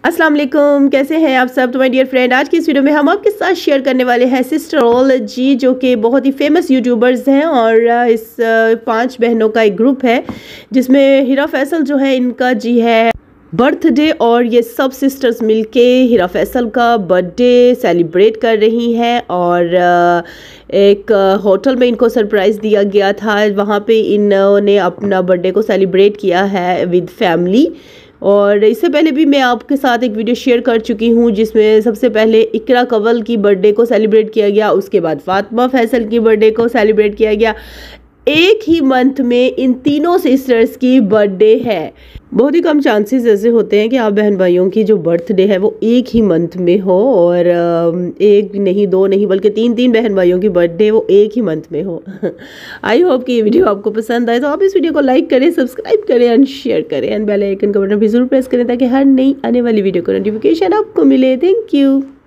अस्सलाम वालेकुम, कैसे हैं आप सब। तो माय डियर फ्रेंड, आज की इस वीडियो में हम आपके साथ शेयर करने वाले हैं सिस्टरोलॉजी, जो कि बहुत ही फेमस यूट्यूबर्स हैं और इस 5 बहनों का एक ग्रुप है जिसमें हिरा फैसल जो है इनका जी है बर्थडे, और ये सब सिस्टर्स मिलके हिरा फैसल का बर्थडे सेलिब्रेट कर रही हैं। और एक होटल में इनको सरप्राइज़ दिया गया था, वहाँ पे इन्होंने अपना बर्थडे को सेलिब्रेट किया है विद फैमिली। और इससे पहले भी मैं आपके साथ एक वीडियो शेयर कर चुकी हूँ जिसमें सबसे पहले इकरा कंवल की बर्थडे को सेलिब्रेट किया गया, उसके बाद फातिमा फैसल की बर्थडे को सेलिब्रेट किया गया। एक ही मंथ में इन तीनों सिस्टर्स की बर्थडे है। बहुत ही कम चांसेस ऐसे होते हैं कि आप बहन भाइयों की जो बर्थडे है वो एक ही मंथ में हो, और एक नहीं, दो नहीं, बल्कि तीन बहन भाइयों की बर्थडे वो एक ही मंथ में हो। आई होप कि ये वीडियो आपको पसंद आए, तो आप इस वीडियो को लाइक करें, सब्सक्राइब करें एंड शेयर करें एंड बेल आइकन का बटन भी जरूर प्रेस करें ताकि हर नई आने वाली वीडियो का नोटिफिकेशन आपको मिले। Thank you.